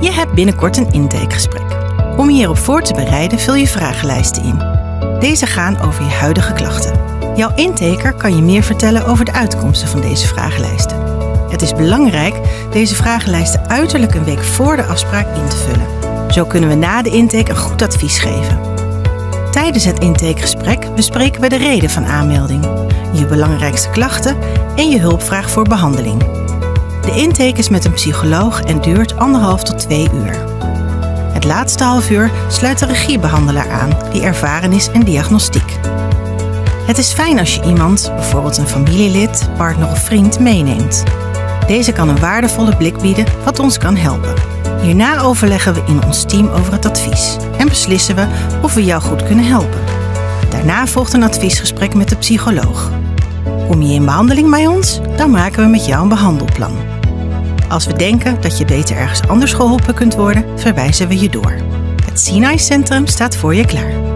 Je hebt binnenkort een intakegesprek. Om je hierop voor te bereiden vul je vragenlijsten in. Deze gaan over je huidige klachten. Jouw intaker kan je meer vertellen over de uitkomsten van deze vragenlijsten. Het is belangrijk deze vragenlijsten uiterlijk een week voor de afspraak in te vullen. Zo kunnen we na de intake een goed advies geven. Tijdens het intakegesprek bespreken we de reden van aanmelding, je belangrijkste klachten en je hulpvraag voor behandeling. De intake is met een psycholoog en duurt 1,5 tot 2 uur. Het laatste half uur sluit de regiebehandelaar aan die ervaren is in diagnostiek. Het is fijn als je iemand, bijvoorbeeld een familielid, partner of vriend, meeneemt. Deze kan een waardevolle blik bieden wat ons kan helpen. Hierna overleggen we in ons team over het advies en beslissen we of we jou goed kunnen helpen. Daarna volgt een adviesgesprek met de psycholoog. Kom je in behandeling bij ons, dan maken we met jou een behandelplan. Als we denken dat je beter ergens anders geholpen kunt worden, verwijzen we je door. Het Sinai Centrum staat voor je klaar.